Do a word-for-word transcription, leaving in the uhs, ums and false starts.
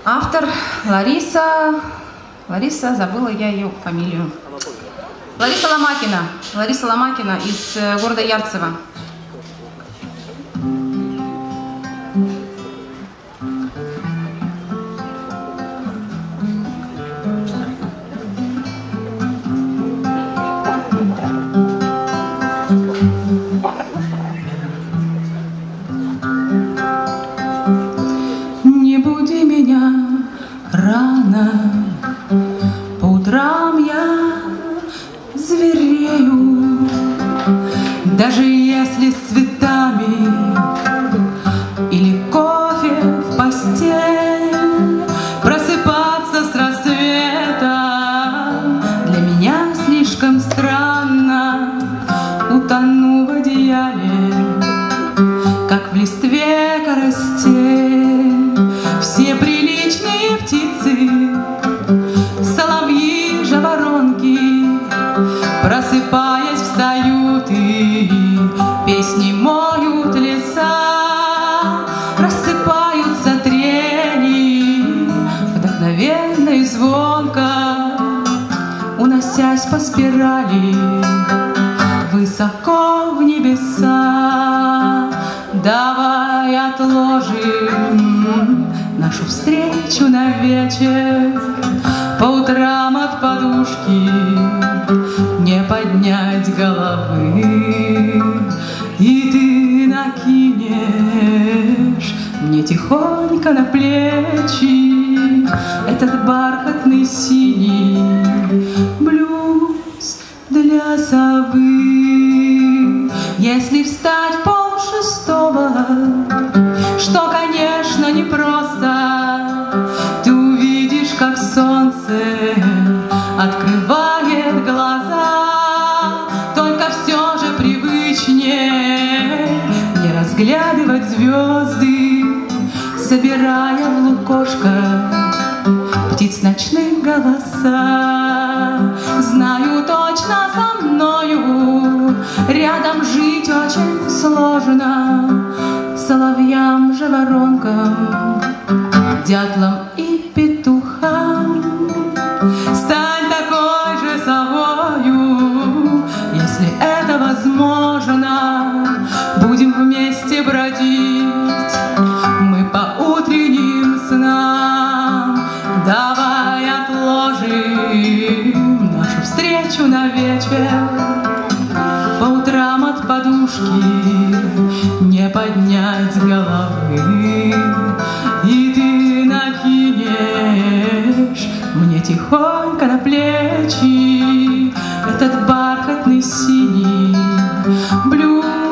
Автор Лариса, Лариса, забыла я ее фамилию. Лариса Ломакина, Лариса Ломакина из города Ярцево. Не буди меня рано, по утрам я зверею, даже если с цветами или кофе в постель. Просыпаться с рассветом для меня слишком странно. Утону в одеяле, как в листве карастель. Все приличные птицы, соловьи, жаворонки, просыпаясь, встают и песни моют леса. Рассыпаются трели вдохновенно и звонко, уносясь по спирали высоко в небеса. Давай отложим нашу встречу на вечер, по утрам от подушки не поднять головы. И ты накинешь мне тихонько на плечи этот бархатный синий блюз для совы. Если встать в полшестого, что, конечно, непросто, ты увидишь, как солнце открывает глаза. Только все же привычнее не разглядывать звезды, собирая в лукошко птиц ночных голоса. Знаю точно, со мною рядом жить очень сложно. Соловьям, жаворонкам, дятлам и петухам стань такой же совою, если это возможно. Будем вместе бродить мы по утренним снам. Давай отложим нашу встречу на вечер, по утрам от подушки не поднять головы. И ты накинешь мне тихонько на плечи этот бархатный синий блюз